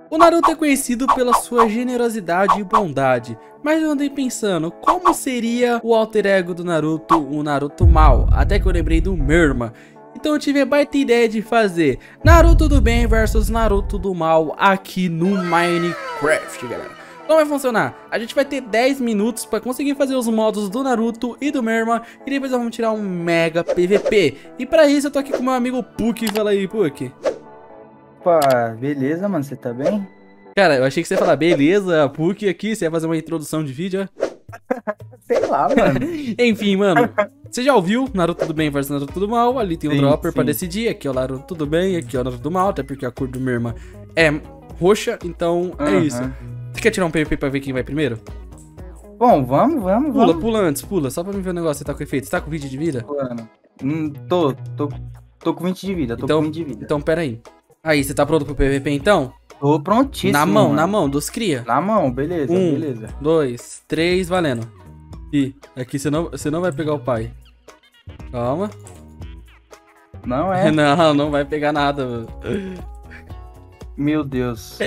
O Naruto é conhecido pela sua generosidade e bondade, mas eu andei pensando, como seria o alter ego do Naruto, o Naruto mal? Até que eu lembrei do meu irmão. Então eu tive a baita ideia de fazer Naruto do bem versus Naruto do mal aqui no Minecraft, galera. Como vai funcionar? A gente vai ter 10 minutos para conseguir fazer os modos do Naruto e do Merma, e depois nós vamos tirar um mega PVP. E para isso eu tô aqui com meu amigo Puck. Fala aí, Puck. Opa, beleza, mano? Você tá bem? Cara, eu achei que você ia falar, beleza, Puck aqui, você ia fazer uma introdução de vídeo, ó. Sei lá, mano. Enfim, mano, você já ouviu Naruto do bem versus Naruto do mal? Ali tem um dropper pra decidir, aqui é o Naruto do bem, aqui é o Naruto do mal, até porque a cor do Merma é roxa, então é isso. Você quer tirar um PVP pra ver quem vai primeiro? Bom, vamos. Pula antes, pula, só pra me ver o negócio, você tá com efeito, você tá com 20 de vida? Mano, tô com 20 de vida, então, com 20 de vida. Então, pera aí. Aí, você tá pronto pro PVP então? Tô prontíssimo, na mão, dos cria. Na mão, beleza, beleza. 2, 3, valendo. E aqui você não vai pegar o pai. Calma. Não é? Não vai pegar nada, mano. Meu Deus.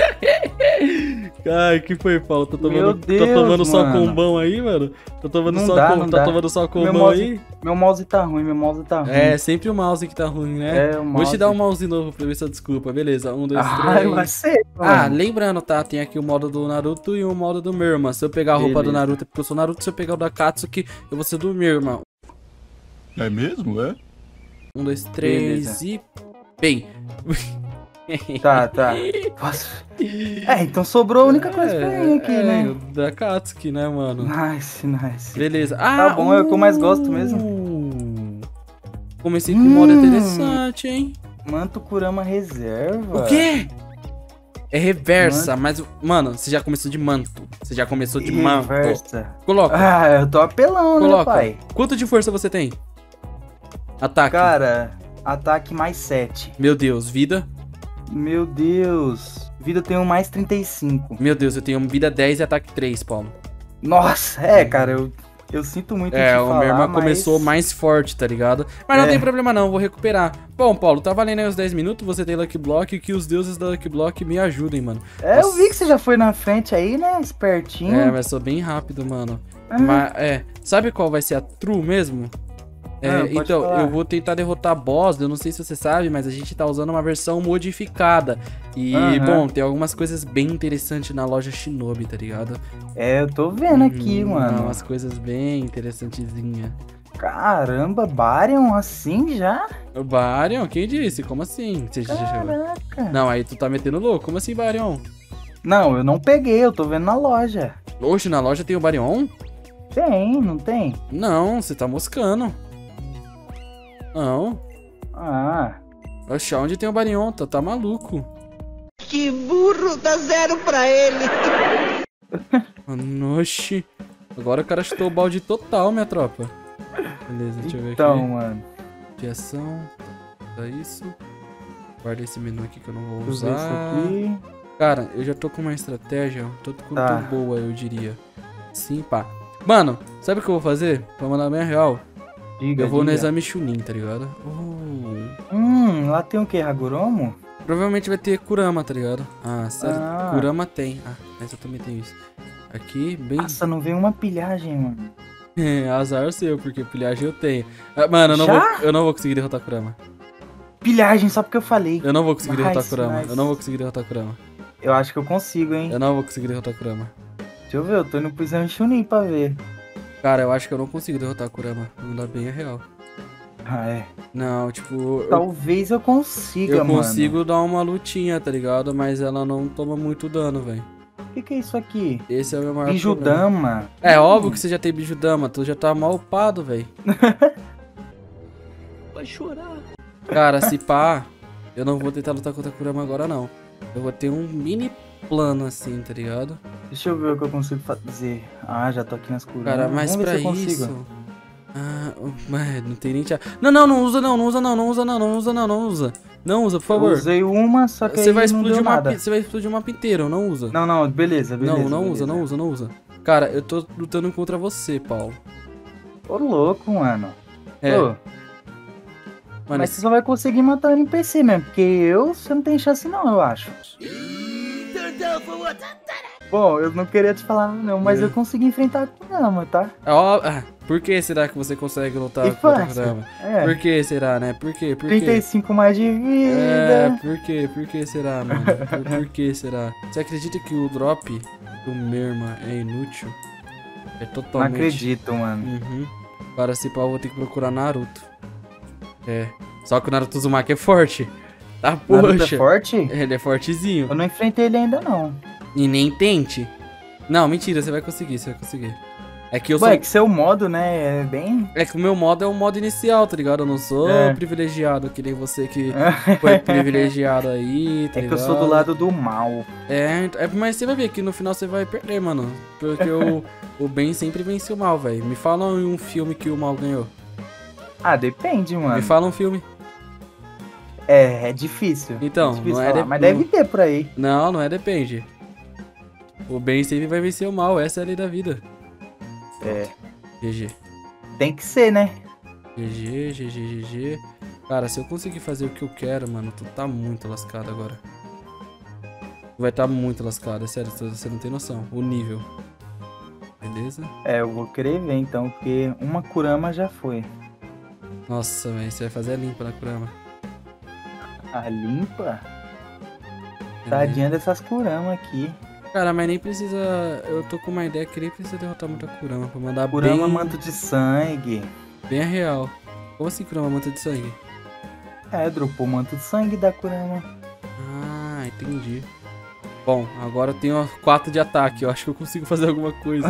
Ai, que foi, Paulo? Tá tomando Deus, só combão aí, mano? Tá tomando só combão aí? Meu mouse tá ruim, É, sempre o mouse que tá ruim, né? Vou te dar um mouse novo pra ver se eu desculpa. Beleza, 1, 2, 3. Eu aceito, mano. Lembrando, tá? Tem aqui o modo do Naruto e o modo do Merma. Se eu pegar a roupa do Naruto é porque eu sou Naruto. Se eu pegar o da Katsuki, eu vou ser do Merma. É mesmo, é? 1, 2, 3 e... Bem... Tá. Posso... então sobrou a única coisa pra mim aqui, né? O da Katsuki, né, mano? Nice. Beleza. Tá bom, é o que eu mais gosto mesmo. Comecei com um modo interessante, hein? Manto Kurama reserva. O quê? É reversa, mas... Mano, você já começou de manto. Você já começou de manto. Reversa. Coloca. Eu tô apelando, né, pai? Quanto de força você tem? Ataque. Cara, ataque mais 7. Meu Deus, vida? Meu Deus. Vida tem um mais 35. Meu Deus, eu tenho vida 10 e ataque 3, Paulo. Nossa, cara, eu sinto muito em te falar, o meu irmão começou mais forte, tá ligado? Mas não tem problema não, vou recuperar. Bom, Paulo, tá valendo aí os 10 minutos, você tem Lucky Block, que os deuses da Lucky Block me ajudem, mano. Eu vi que você já foi na frente aí, né, espertinho. Mas sou bem rápido, mano. Sabe qual vai ser a true mesmo? Então, eu vou tentar derrotar boss, eu não sei se você sabe, mas a gente tá usando uma versão modificada. E, bom, tem algumas coisas bem interessantes na loja Shinobi, tá ligado? Eu tô vendo aqui, mano. Umas coisas bem interessantezinhas. Caramba, Baryon assim já? Baryon? Quem disse? Como assim? Caraca. Não, aí tu tá metendo louco. Como assim, Baryon? Não, eu não peguei, eu tô vendo na loja. Oxe, na loja tem o Baryon? Tem, não tem? Não, você tá moscando. Não. Oxe, onde tem o Baryon? Tá maluco. Que burro, dá 0 pra ele. Oxi. Agora o cara chutou o balde total, minha tropa. Beleza, deixa eu ver aqui. Então, mano. De ação. Dá isso. Guarda esse menu aqui que eu não vou Deixa eu ver usar. isso aqui. Cara, eu já tô com uma estratégia tanto quanto boa, eu diria. Sim, pá. Mano, sabe o que eu vou fazer? Pra mandar bem real. Eu vou no exame Chunin, tá ligado? Lá tem o que? Hagoromo? Provavelmente vai ter Kurama, tá ligado? Sério? Kurama tem. Mas eu também tenho isso. Aqui, bem... Nossa, não veio uma pilhagem, mano. Azar seu, porque pilhagem eu tenho. Mano, eu não vou conseguir derrotar Kurama. Pilhagem, só porque eu falei. Eu não vou conseguir derrotar Kurama. Eu não vou conseguir derrotar Kurama. Eu acho que eu consigo, hein? Eu não vou conseguir derrotar Kurama. Deixa eu ver, eu tô indo pro exame Chunin pra ver. Cara, eu acho que eu não consigo derrotar a Kurama. Não dá bem a real. Não, tipo... Talvez eu consiga, mano. Eu consigo dar uma lutinha, tá ligado? Mas ela não toma muito dano, velho. O que é isso aqui? Esse é o meu maior Bijudama. É óbvio que você já tem Bijudama. Tu já tá mal upado, velho. Vai chorar. Cara, se pá, eu não vou tentar lutar contra a Kurama agora, não. Eu vou ter um mini plano assim, tá ligado? Deixa eu ver o que eu consigo fazer. Já tô aqui nas Kurama. Cara, mas pra isso... não tem nem... Não usa, Não usa, por favor. Eu usei uma, só que você vai explodir o mapa inteiro, não usa. Não, beleza. Não usa. Cara, eu tô lutando contra você, Paulo. Ô, louco, mano. Mano, mas você só vai conseguir matar o NPC mesmo, porque você não tem chance não, eu acho. Bom, eu não queria te falar não, mas eu consegui enfrentar a Kurama, tá? Ó, por que será que você consegue lutar E contra a fácil. Kurama? É. Por que será, né? Por quê? Por quê? 35 mais de É, vida. por quê? Por que será, mano? Por que será? Você acredita que o drop do Merma é inútil? É Não totalmente... acredito, mano. Uhum. Para se pau, eu vou ter que procurar Naruto. É. Só que o Naruto Uzumaki é forte. Tá, Naruto poxa. é forte? Ele é fortezinho. Eu não enfrentei ele ainda, não. E nem tente. Não, mentira, você vai conseguir, É que eu sou... Ué, que seu modo, né, é bem... É que o meu modo é o modo inicial, tá ligado? Eu não sou É. privilegiado, que nem você que foi privilegiado aí, tá É que eu ligado? sou do lado do mal. Mas você vai ver que no final você vai perder, mano. Porque o bem sempre vence o mal, velho. Me fala um filme que o mal ganhou. Ah, depende, Me mano. fala um filme. É difícil. Então, É difícil não é falar, de- mas deve ter por aí. Não é depende. O bem sempre vai vencer o mal, essa é a lei da vida. É, GG. tem que ser, né? GG. Cara, se eu conseguir fazer o que eu quero, mano, tu tá muito lascado agora. Tu vai tá muito lascado, é sério, você não tem noção. O nível. Beleza? É, eu vou querer ver então, porque uma Kurama já foi. Nossa, velho, você vai fazer a limpa na Kurama. A limpa? Tadinha dessas Kurama aqui. Cara, mas nem precisa... Eu tô com uma ideia que nem precisa derrotar muita Kurama pra mandar Kurama bem... manto de sangue. Bem a real. Como assim Kurama manta de sangue? É, dropou o manto de sangue da Kurama. Ah, entendi. Bom, agora eu tenho 4 de ataque. Eu acho que eu consigo fazer alguma coisa.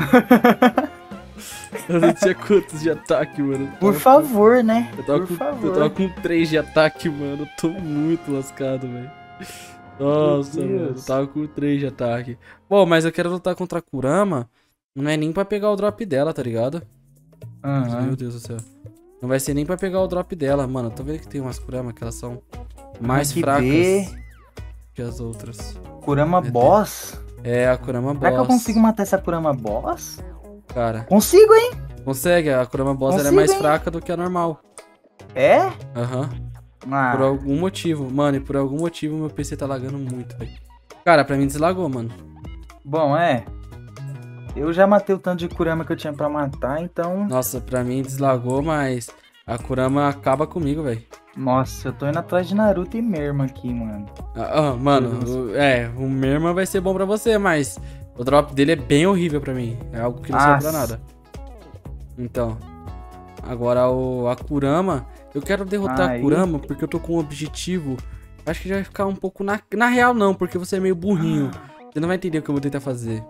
Eu não tinha quantos de ataque, mano. Por favor, né? Eu tava, Por com, favor. eu tava com 3 de ataque, mano. Eu tô muito lascado, velho. Nossa, Meu mano. Eu Deus. tava com 3 de ataque. Bom, mas eu quero lutar contra a Kurama. Não é nem pra pegar o drop dela, tá ligado? Aham. Meu Deus do céu. Não vai ser nem pra pegar o drop dela, mano. Eu tô vendo que tem umas Kurama que elas são mais que fracas ver. que as outras. Kurama Meu Boss? É, a Kurama Boss. Será que eu consigo matar essa Kurama Boss? Cara, Consigo, hein? consegue. A Kurama Boss ela é Consigo, mais hein? fraca do que a normal. É? Aham. Ah, Por algum motivo. Mano, e por algum motivo meu PC tá lagando muito, velho. Cara, pra mim deslagou, mano. bom, é. Eu já matei o tanto de Kurama que eu tinha pra matar, então... Nossa, pra mim deslagou, mas a Kurama acaba comigo, velho. Nossa, eu tô indo atrás de Naruto e Merma aqui, mano. Mano, o Merma vai ser bom pra você, mas o drop dele é bem horrível pra mim. É algo que não serve pra Nossa. nada. Então, agora a Kurama, eu quero derrotar a Aí. Kurama porque eu tô com um objetivo. Acho que já vai ficar um pouco na real não, porque você é meio burrinho. Você não vai entender o que eu vou tentar fazer.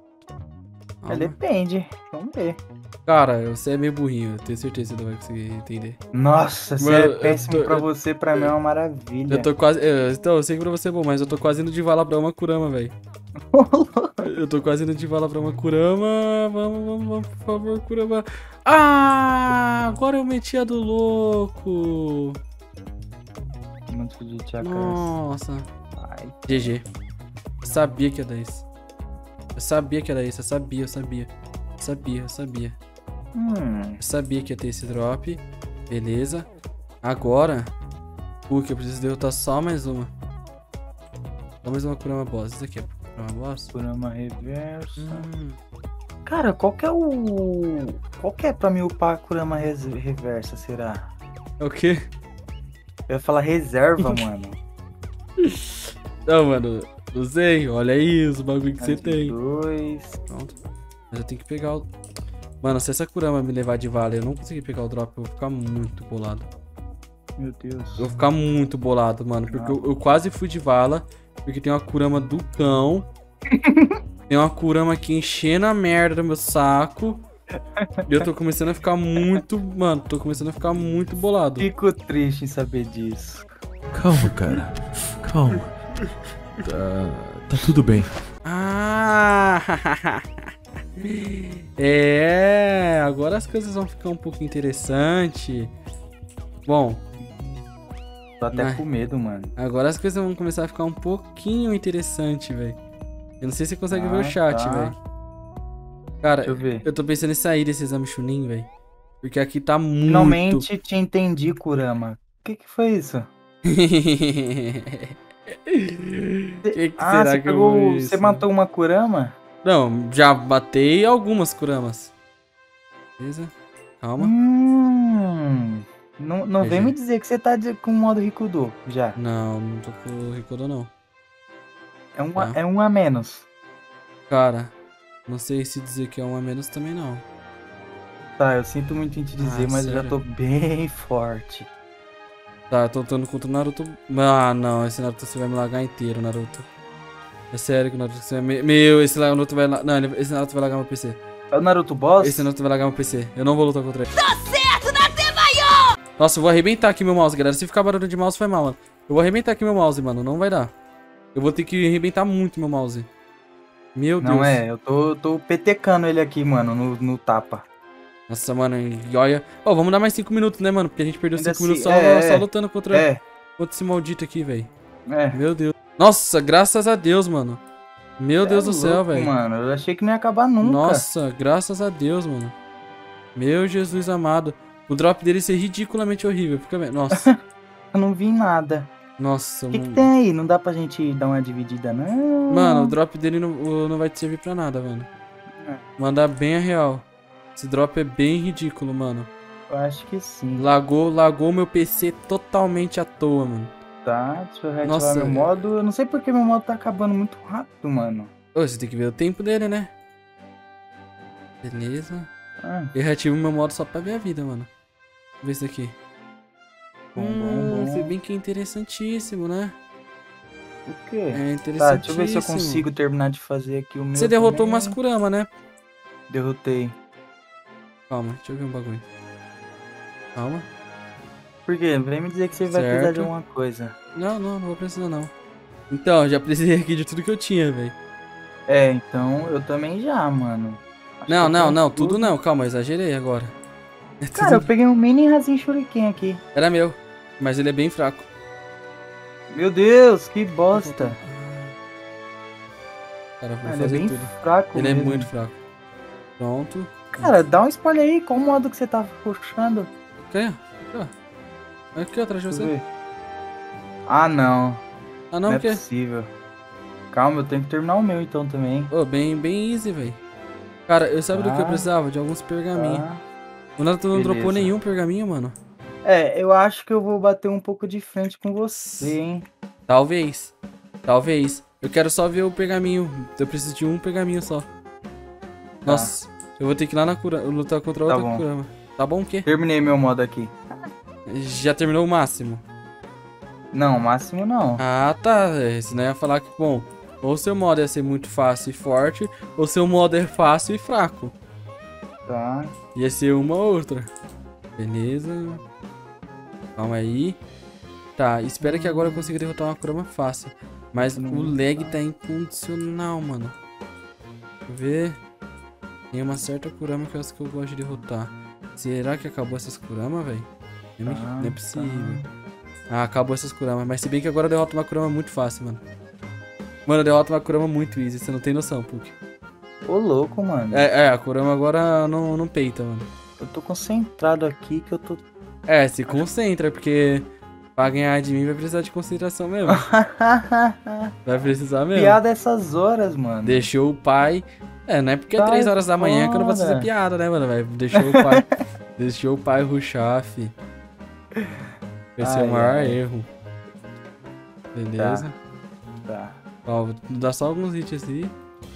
É, depende. Vamos ver. Cara, você é meio burrinho, eu tenho certeza que você não vai conseguir entender. Nossa, você Mano, é eu péssimo tô- pra eu- você, pra mim é uma maravilha. Eu tô quase. Então, eu sei que pra você é bom, mas eu tô quase indo de vala pra uma Kurama, velho. Eu tô quase indo de vala pra uma Kurama. Vamos, por favor, Kurama. Ah! Agora eu meti a do louco. Muito de Chakas. Nossa. Ai, GG. Eu sabia que ia dar isso. Eu sabia que ia dar isso, eu sabia. Eu sabia que ia ter esse drop. Beleza. Agora. Que eu preciso derrotar só mais uma. Só mais uma Kurama Boss. Isso aqui é Kurama Boss? Kurama reversa. Hum. Cara, qual que é o... Qual que é pra mim upar a Kurama reversa, será? É o quê? Eu ia falar reserva, mano. Não, mano. Não sei. Olha aí os bagulho que você tem. 2. Pronto. Mas eu tenho que pegar o... Mano, se essa Kurama me levar de vala e eu não conseguir pegar o drop, eu vou ficar muito bolado. Meu Deus. Eu vou ficar muito bolado, mano. Porque eu quase fui de vala. Porque tem uma Kurama do cão. Tem uma Kurama aqui enchendo a merda no meu saco. E eu tô começando a ficar muito... Mano, tô começando a ficar muito bolado. Fico triste em saber disso. Calma, cara. Calma. Tá tudo bem. Ah! É, agora as coisas vão ficar um pouco interessantes. Bom, Tô até Ai. com medo, mano. agora as coisas vão começar a ficar um pouquinho interessante, velho. Eu não sei se você consegue ver o chat, tá. velho. Cara, Deixa eu ver. eu tô pensando em sair desse exame Chunin, velho. Porque aqui tá muito... Finalmente te entendi, Kurama. O que foi isso? Que Ah, será você que eu vou pegou. isso? Você matou uma Kurama? Não, já matei algumas Kuramas. Beleza? Calma. Não vem GG. me dizer que você tá com o modo Rikudo já. Não, não tô com o Rikudo não. Tá. É um a menos. Cara, não sei se dizer que é um a menos também não. Tá, eu sinto muito em te dizer, mas eu já sério? tô bem forte. Tá, eu tô lutando contra o Naruto. Ah, não, esse Naruto você vai me largar inteiro, Naruto. É sério que o Naruto você vai... Meu, esse Naruto vai... Não, esse Naruto vai largar meu PC. É o Naruto Boss? Esse Naruto vai largar meu PC. Eu não vou lutar contra ele. Tá certo, Naruto! Nossa, eu vou arrebentar aqui meu mouse, galera. Se ficar barulho de mouse, foi mal, mano. Eu vou arrebentar aqui meu mouse, mano. Não vai dar. Eu vou ter que arrebentar muito meu mouse. Meu Deus. Não é, eu tô petecando ele aqui, mano, no tapa. Nossa, mano, e olha... Ó, vamos dar mais 5 minutos, né, mano? Porque a gente perdeu Ainda 5 minutos assim, só lutando contra contra esse maldito aqui, velho. É. Meu Deus. Nossa, graças a Deus, mano. Meu Deus do céu, velho. Mano, eu achei que não ia acabar nunca. Nossa, graças a Deus, mano. Meu Jesus amado. O drop dele ser ridiculamente horrível. Fica bem. Nossa. Eu não vi nada. Nossa, O que mano. tem aí? Não dá pra gente dar uma dividida, não? Mano, o drop dele não vai te servir pra nada, mano. Mandar bem a real. Esse drop é bem ridículo, mano. Eu acho que sim. Lagou meu PC totalmente à toa, mano. Tá, deixa eu reativar Nossa, meu modo. Eu não sei porque meu modo tá acabando muito rápido, mano. Ô, você tem que ver o tempo dele, né? Beleza. Ah, Eu reativo meu modo só pra ver a vida, mano. Vamos ver isso aqui. bom. Se bem que é interessantíssimo, né? O quê? É interessantíssimo. Tá, deixa eu ver se eu consigo terminar de fazer aqui o meu. Você derrotou também. umas Kurama, né? Derrotei. Calma, deixa eu ver um bagulho. Calma. Por quê? Vem me dizer que você vai precisar Certo. de alguma coisa. Não vou precisar não. Então, já precisei aqui de tudo que eu tinha, velho. É, então eu também já, mano. Acho que eu tenho Não, tudo não. Calma, eu exagerei agora. É tudo- Cara, eu peguei um mini Rasen Shuriken aqui. Era meu, mas ele é bem fraco. Meu Deus, que bosta. Cara, vou Ele é fazer bem tudo. fraco Ele é mesmo. muito fraco. Pronto. Cara, dá um spoiler aí, qual modo que você tá puxando? Aqui, ó. Aqui atrás de Deixa eu você. ver. Ah, não. Ah, Não não, é o quê? possível. Calma, eu tenho que terminar o meu então também. Ô, bem easy, velho. Cara, eu sabe do que eu Ah. precisava? De alguns pergaminhos. Tá. O Naruto não Beleza. dropou nenhum pergaminho, mano. É, eu acho que eu vou bater um pouco de frente com você, hein? Talvez. Eu quero só ver o pergaminho. Eu preciso de um pergaminho só. Nossa, eu vou ter que ir lá na lutar contra Tá outra bom. Kurama. Tá bom o quê? Terminei meu modo aqui. Já terminou o máximo? Não, máximo não. Ah, tá. Senão ia falar que, bom, ou seu modo ia ser muito fácil e forte, ou seu modo é fácil e fraco. Tá. Ia ser uma ou outra. Beleza. Calma aí. Tá, espera que agora eu consiga derrotar uma Kurama fácil. Mas o lag tá incondicional, mano. Deixa eu ver. Tem uma certa Kurama que eu acho que eu gosto de derrotar. Será que acabou essas Kurama, velho? Não é possível. Ah, acabou essas Kurama. Mas se bem que agora eu derroto uma Kurama muito fácil, mano. Mano, eu derroto uma Kurama muito easy. Você não tem noção, Puck. Ô, louco, mano. A Kurama agora não peita, mano. Eu tô concentrado aqui que eu tô... Se concentra, porque pra ganhar de mim vai precisar de concentração mesmo. Vai precisar mesmo. Piada essas horas, mano. Deixou o pai... não é porque é Sai 3 horas da manhã que eu não posso fazer fora. piada, né, mano? Deixou o pai... deixou o pai rushar, fi. Vai ser o maior erro. Beleza. Tá. Ó, vou dar só alguns hits assim.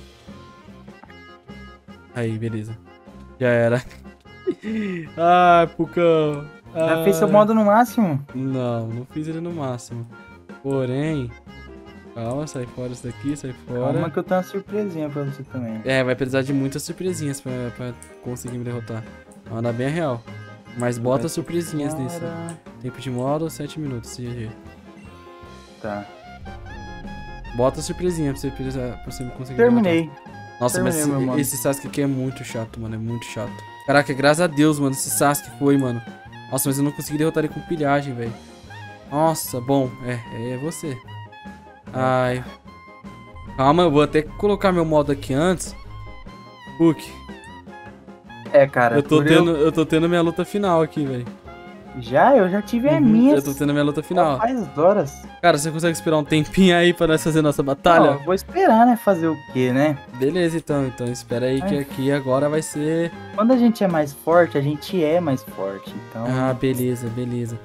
Aí, beleza. Já era. Ai, Pucão. Já fez seu modo no máximo? Não fiz ele no máximo. Porém... Calma, sai fora isso daqui, sai fora. Calma que eu tenho uma surpresinha pra você também. Vai precisar de muitas surpresinhas pra conseguir me derrotar. Manda bem a real. Mas bota surpresinhas nisso. Tempo de modo, 7 minutos, GG. Tá. Bota surpresinha pra você me conseguir Terminei. derrotar. Nossa, Terminei meu mas modo. esse Sasuke aqui é muito chato, mano. É muito chato. Caraca, graças a Deus, mano. Esse Sasuke foi, mano. Nossa, mas eu não consegui derrotar ele com pilhagem, velho. Nossa, bom. É você. Ai. Calma, eu vou até colocar meu modo aqui antes. Puck. Cara, Eu tô tendo minha luta final aqui, velho. Já? Eu já tive a minha. Eu tô tendo a minha luta final. Faz horas. Cara, você consegue esperar um tempinho aí pra nós fazer nossa batalha? Não, vou esperar, né? Fazer o quê, né? Beleza, então. Então espera aí que aqui agora vai ser... Quando a gente é mais forte, a gente é mais forte. Então... Ah, beleza, beleza.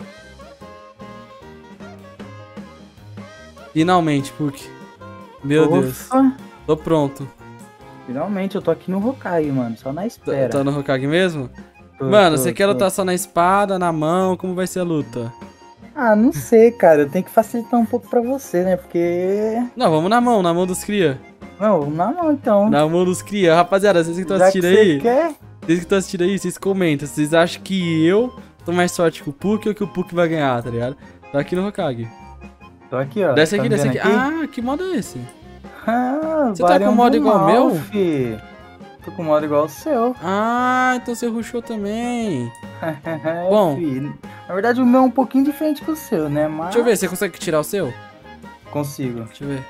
Finalmente, Puck. Meu Deus. Tô pronto. Finalmente, eu tô aqui no Hokage, mano. Só na espera. Tá no Hokage mesmo? Mano, você quer lutar só na espada, na mão? Como vai ser a luta? Ah, não sei, cara. Eu tenho que facilitar um pouco pra você, né? Porque... Não, vamos na mão dos cria. Não, vamos na mão, então. Na mão dos cria. Rapaziada, vocês que estão assistindo aí... Vocês que estão assistindo aí, vocês comentam. Vocês acham que eu tô mais forte que o Puck ou que o Puck vai ganhar, tá ligado? Tá aqui no Hokage. Tô aqui, ó. Desce aqui, tá desce aqui. Ah, que modo é esse? Ah, você tá com modo igual ao meu? Fi. Tô com modo igual ao seu. Ah, então você rushou também. Bom, fi. Na verdade o meu é um pouquinho diferente que o seu, né? Mas... Deixa eu ver, você consegue tirar o seu? Consigo. Deixa eu ver.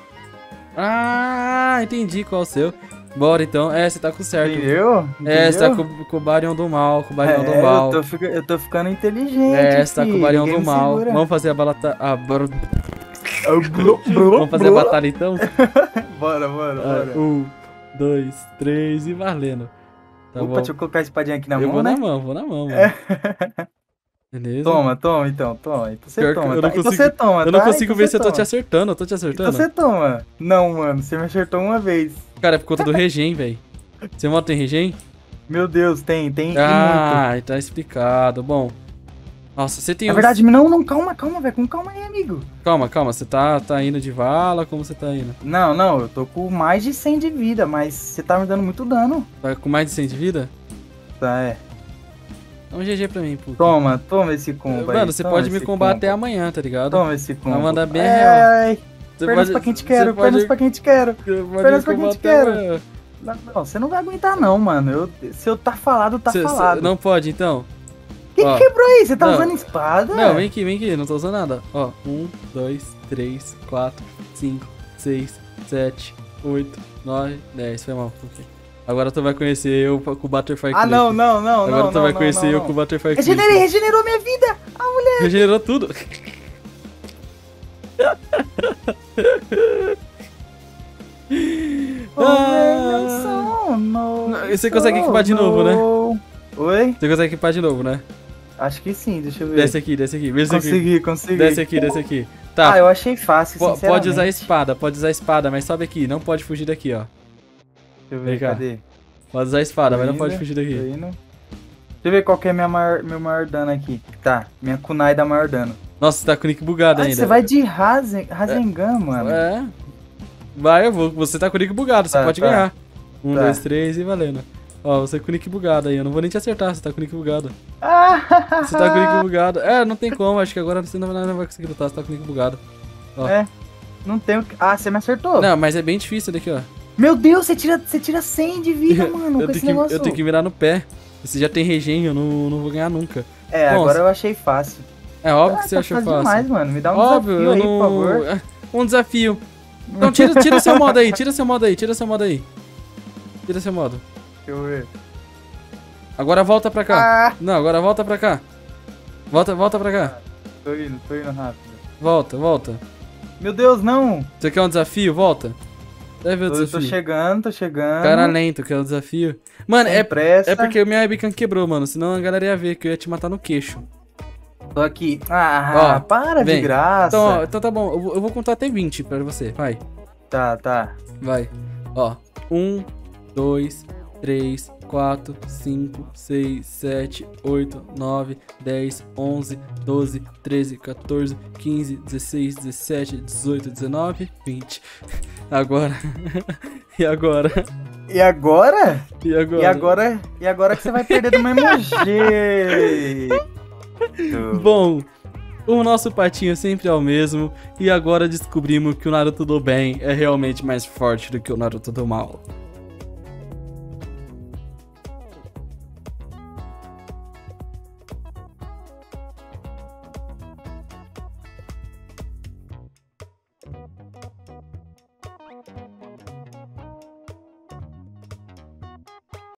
Ah, entendi qual é o seu. Bora então. É, você tá com certo. Entendeu? É, você tá com o Baryon do Mal, com o Baryon do Mal. Eu tô ficando inteligente. É, você tá com o Baryon do Mal. Vamos fazer a balata... Vamos fazer a batalha então? Bora. 1, 2, 3 e valendo. Tá Opa, bom. deixa eu colocar a espadinha aqui na mão, Vou né? vou na mão, mano. Beleza? Toma, então. Então você toma, eu tá? não consigo, Então você toma, eu não tá? consigo então ver se eu tô toma. te acertando, eu tô te acertando. Então você toma. Não, mano, você me acertou uma vez. Cara, é por conta do regen, velho. Seu moto tem regen? Meu Deus, tem Ah, muito. tá explicado. Bom. Nossa, você tem... Na verdade, não, calma, velho. Com calma aí, amigo. Calma, você tá indo de vala? Como você tá indo? Não, eu tô com mais de 100 de vida, mas você tá me dando muito dano. Tá com mais de 100 de vida? Tá, é. Dá um GG pra mim, pô. Toma esse combo aí. Mano, você pode me combar até amanhã, tá ligado? Toma esse combo. Vai mandar bem real. Pernas pra quem te quero, pernas pra quem te quero. Pernas pra quem te quero. Não, você não vai aguentar não, mano. Se eu tá falado, tá falado. Não pode, então? Que quebrou aí? Você tá usando espada? Não, vem aqui, não tô usando nada. Ó, 1, 2, 3, 4, 5, 6, 7, 8, 9, 10. Foi mal, ok. Agora tu vai conhecer eu com o Butterfly Clip. Não. Agora tu vai conhecer eu com o Butterfly Clip. Regenerou minha vida! Ah, mulher! Regenerou tudo. Você consegue equipar de novo, né? Oi? Você consegue equipar de novo, né? Acho que sim, deixa eu ver. Desce aqui. Consegui. Desce aqui. Tá. Ah, eu achei fácil, sinceramente. Pode usar espada, mas sobe aqui. Não pode fugir daqui, ó. Deixa eu ver, cadê? Pode usar espada, mas não pode fugir daqui. Deixa eu ver qual que é meu maior dano aqui. Tá, minha kunai dá maior dano. Nossa, você tá com o nick bugado ainda. Você vai de Rasengan, mano. É. Vai, eu vou. Você tá com o nick bugado, você pode ganhar. 1, 2, 3 e valendo. Ó, você com o nick bugado aí, eu não vou nem te acertar, você tá com o nick bugado. Você tá com o nick bugado. É, não tem como, acho que agora você não vai conseguir lutar, você tá com o nick bugado. Ó. É, não tem o que... Ah, você me acertou? Não, mas é bem difícil daqui, ó. Meu Deus, você tira 100 de vida, mano, com esse negócio. Eu tenho que mirar no pé. Você já tem regen, eu não vou ganhar nunca. É, bom, agora eu achei fácil. É óbvio que você achou fácil. Demais, mano, me dá um desafio aí, por favor. Um desafio. Então tira seu modo aí, tira seu modo. Deixa eu ver. Agora volta pra cá. Não, agora volta pra cá. Volta pra cá. Tô indo rápido. Volta. Meu Deus, não! Você quer um desafio? Volta. Deve ver o desafio. Tô chegando. Cara lento, quer o desafio. Mano, é porque o minha webcam quebrou, mano. Senão a galera ia ver que eu ia te matar no queixo. Tô aqui. Ó, para de graça. Então tá bom, eu vou contar até 20 pra você, vai. Tá. Vai. Ó, 1, 2, 3, 4, 5, 6, 7, 8, 9, 10, 11, 12, 13, 14, 15, 16, 17, 18, 19, 20. Agora. E agora que você vai perder do mesmo jeito. Bom, o nosso patinho sempre é o mesmo. E agora descobrimos que o Naruto do bem é realmente mais forte do que o Naruto do mal.